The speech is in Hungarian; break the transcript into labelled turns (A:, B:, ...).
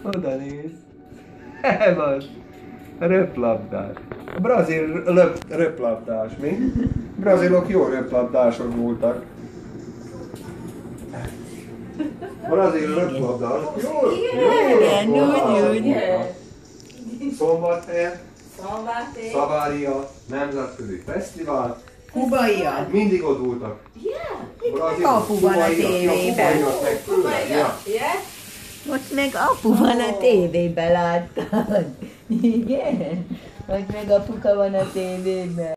A: Oda néz. Ez az. Röplabdás. A brazil röplabdás, mi? Brazilok jó röplabdások voltak. Brazil röplabdás. Jó.
B: Úgy.
A: Szombathelyen. Szavária Nemzetközi Fesztivál.
B: Kubaiak.
A: Mindig ott voltak.
B: Apu van a tévében. Ott meg apu van a tévében, láttad? Igen? Ott meg apuka van a tévében.